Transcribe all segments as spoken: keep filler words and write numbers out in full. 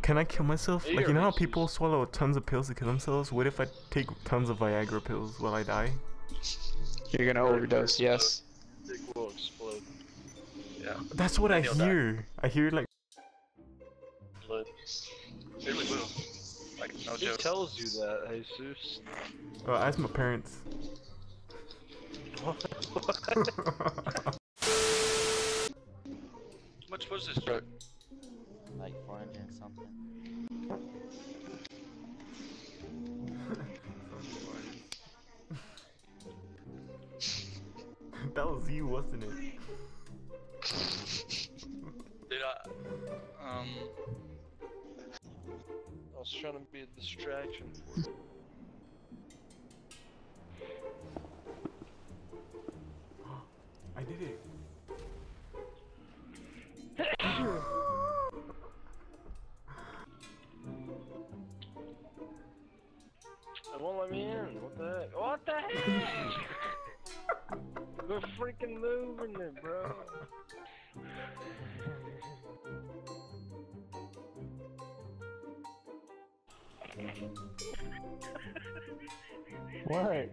can I kill myself? Hey, Like, you know how racist. people swallow tons of pills to kill themselves? What if I take tons of Viagra pills? Will I die? You're gonna overdose, yes. Dick will explode. Yeah. That's what I You'll hear. I hear like. Blood. It really will. Like, no Who joke. tells you that, Jesus? Oh, ask my parents. How much was this drug? Like four hundred and something. That was you, wasn't it? Did I? Um. I was trying to be a distraction for you. I did it. It won't let me in. What the heck? What the heck? We're freaking moving it, bro. What?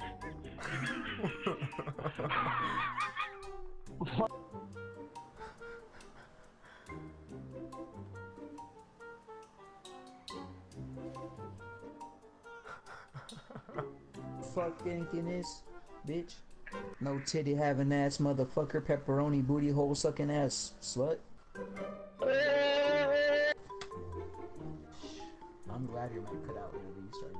Fucking this bitch. No titty having ass motherfucker, pepperoni booty hole sucking ass slut. I'm glad your mic cut out whenever you started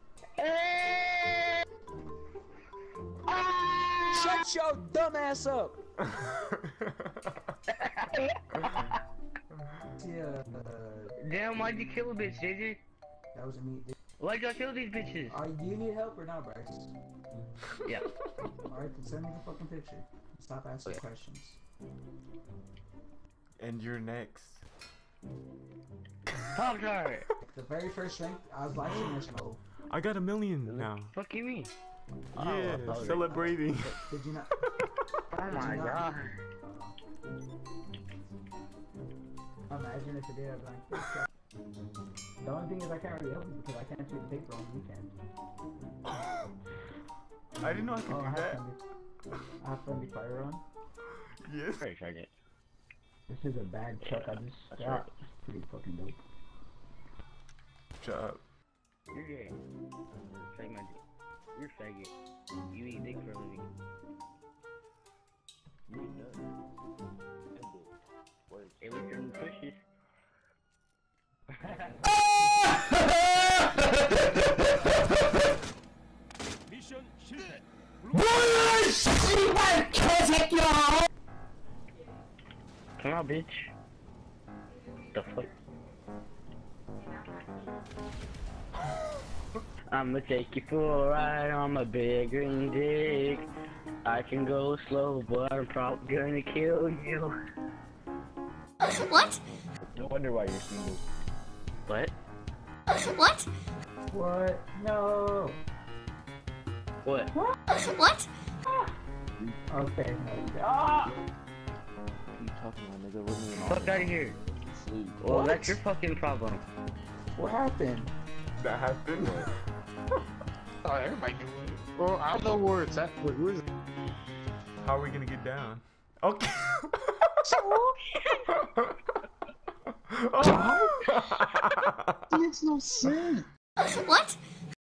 that. Shut your dumb ass up! Yeah. Damn, why'd you kill a bitch, J J? That was a me. Why'd y'all kill these bitches? Uh, do you need help or not, Bryce? Yeah. Alright, then send me the fucking picture. Stop asking Okay. questions. And you're next. Pop tart! The very first rank, I was watching this show. I got a million now. Fuck you mean? Yeah, Oh, celebrating. Did you not? Oh my god. Imagine if it did, I'd be like, the only thing is I can't really help you because I can't take paper on the weekend. I didn't know I could Oh, do I have that. friendly, I have friendly fire on. Yes. Pretty sure I did. This is a bad truck I just That's got. right. It's pretty fucking dope. Shut up. You're gay. Suck my dick. You're a faggot. You eat dick for a living. You know. At least you're in the pushes. 미션 실패. Come on, bitch. The fuck? I'ma take you for a ride on my big green dick. I can go slow, but I'm probably gonna kill you. What? No wonder why you're single. What? What? What? No! What? What? Okay. Ah! What are you talking about, nigga? Wasn't even Fuck out of here. sleep. Well, What? that's your fucking problem. What happened? That happened. Oh, everybody knew it. Well, I don't know where it's at. Wait, where is it? How are we gonna get down? Okay. It makes no sense. What?